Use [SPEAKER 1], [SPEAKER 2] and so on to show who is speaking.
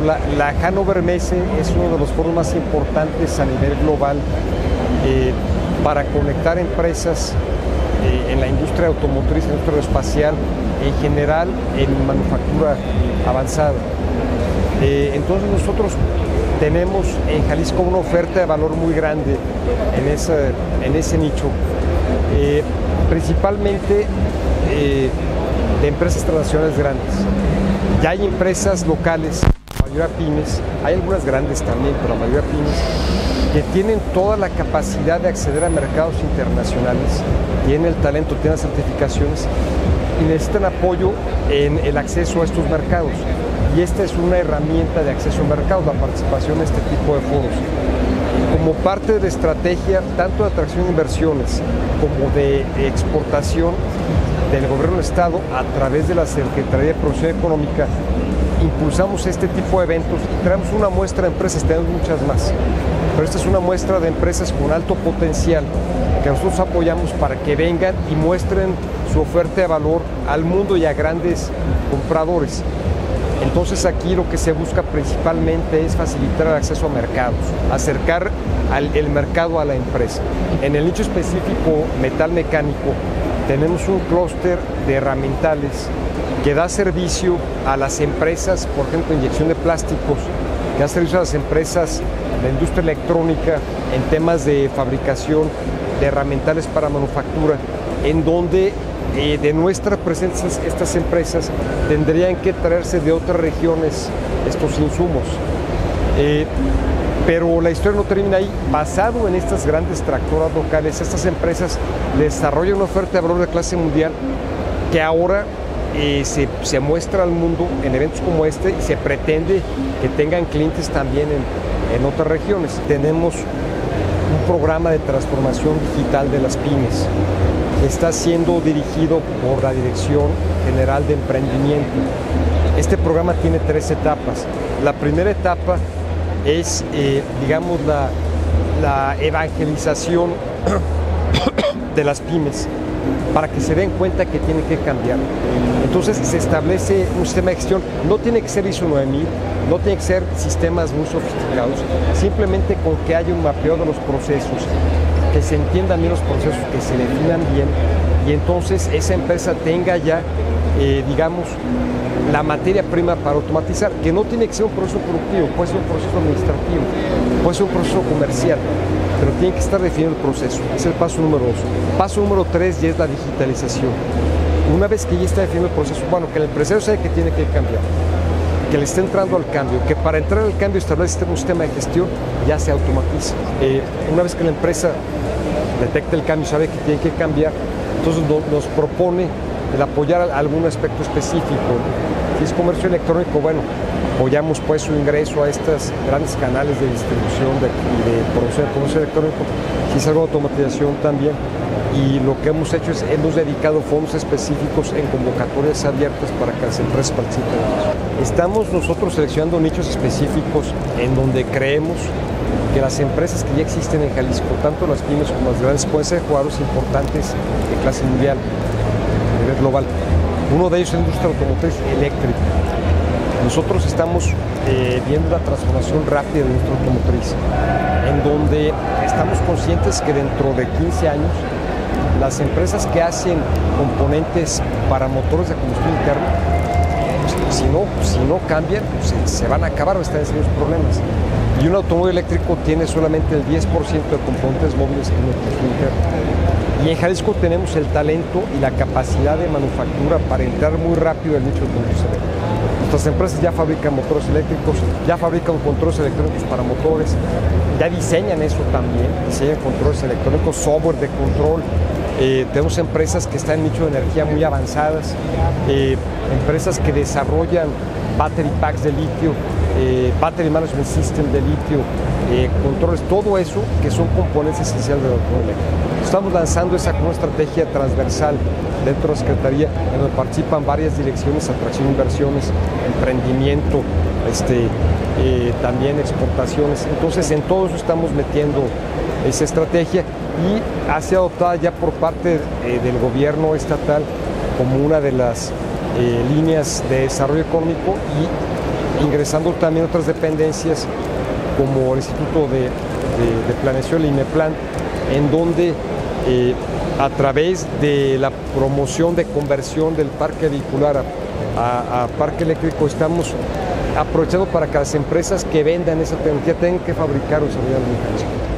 [SPEAKER 1] la Hannover Messe es uno de los foros más importantes a nivel global para conectar empresas en la industria automotriz, en la industria aeroespacial, en general en manufactura avanzada. Entonces nosotros tenemos en Jalisco una oferta de valor muy grande en ese nicho, principalmente de empresas transnacionales grandes. Ya hay empresas locales, la mayoría pymes, hay algunas grandes también, pero la mayoría pymes, que tienen toda la capacidad de acceder a mercados internacionales, tienen el talento, tienen las certificaciones y necesitan apoyo en el acceso a estos mercados. Y esta es una herramienta de acceso a mercados, la participación en este tipo de foros. Como parte de la estrategia, tanto de atracción de inversiones como de exportación del gobierno del Estado, a través de la Secretaría de Promoción Económica, impulsamos este tipo de eventos y traemos una muestra de empresas, tenemos muchas más. Pero esta es una muestra de empresas con alto potencial que nosotros apoyamos para que vengan y muestren su oferta de valor al mundo y a grandes compradores. Entonces aquí lo que se busca principalmente es facilitar el acceso a mercados, acercar el mercado a la empresa. En el nicho específico metal mecánico tenemos un clúster de herramientales que da servicio a las empresas, por ejemplo, inyección de plásticos, que da servicio a las empresas de la industria electrónica en temas de fabricación de herramientales para manufactura, en donde de nuestra presencia estas empresas tendrían que traerse de otras regiones estos insumos. Pero la historia no termina ahí. Basado en estas grandes tractoras locales, estas empresas desarrollan una oferta de valor de clase mundial que ahora se muestra al mundo en eventos como este y se pretende que tengan clientes también en otras regiones. Tenemos un programa de transformación digital de las pymes. Está siendo dirigido por la Dirección General de Emprendimiento. Este programa tiene 3 etapas. La primera etapa es, digamos, la evangelización de las pymes para que se den cuenta que tienen que cambiar. Entonces se establece un sistema de gestión. No tiene que ser ISO 9000, no tiene que ser sistemas muy sofisticados, simplemente con que haya un mapeo de los procesos, que se entiendan bien los procesos, que se definan bien, y entonces esa empresa tenga ya, digamos, la materia prima para automatizar, que no tiene que ser un proceso productivo, puede ser un proceso administrativo, puede ser un proceso comercial, pero tiene que estar definido el proceso. Es el paso número 2. Paso número 3 ya es la digitalización. Una vez que ya está definido el proceso, bueno, que el empresario sabe que tiene que cambiar, que le esté entrando al cambio, que para entrar al cambio establece un sistema de gestión, ya se automatiza. Una vez que la empresa detecta el cambio y sabe que tiene que cambiar, entonces nos propone el apoyar algún aspecto específico. Si es comercio electrónico, bueno, apoyamos pues su ingreso a estos grandes canales de distribución de producción de comercio electrónico. Si es algo de automatización también. Y lo que hemos hecho es, hemos dedicado fondos específicos en convocatorias abiertas para que las empresas participen en eso. Estamos nosotros seleccionando nichos específicos en donde creemos que las empresas que ya existen en Jalisco, tanto las pymes como las grandes, pueden ser jugadores importantes de clase mundial, a nivel global. Uno de ellos es la industria automotriz eléctrica. Nosotros estamos viendo la transformación rápida de la industria automotriz, en donde estamos conscientes que dentro de 15 años las empresas que hacen componentes para motores de combustión interna, si no cambian, se van a acabar o están en serios problemas. Y un automóvil eléctrico tiene solamente el 10% de componentes móviles en el combustión interno. Y en Jalisco tenemos el talento y la capacidad de manufactura para entrar muy rápido en el nicho de motores eléctricos. Nuestras empresas ya fabrican motores eléctricos, ya fabrican controles electrónicos para motores, ya diseñan eso también, diseñan controles electrónicos, software de control. Tenemos empresas que están en nicho de energía muy avanzadas, empresas que desarrollan battery packs de litio, battery management system de litio, controles, todo eso que son componentes esenciales del automóvil eléctrico. Estamos lanzando esa como estrategia transversal dentro de la Secretaría, en donde participan varias direcciones, atracción de inversiones, emprendimiento, también exportaciones. Entonces en todo eso estamos metiendo esa estrategia y ha sido adoptada ya por parte del gobierno estatal como una de las líneas de desarrollo económico y ingresando también otras dependencias como el Instituto de Planeación, el INEPLAN, en donde a través de la promoción de conversión del parque vehicular a parque eléctrico estamos aprovechando para que las empresas que vendan esa tecnología tengan que fabricar o desarrollar un mecanismo.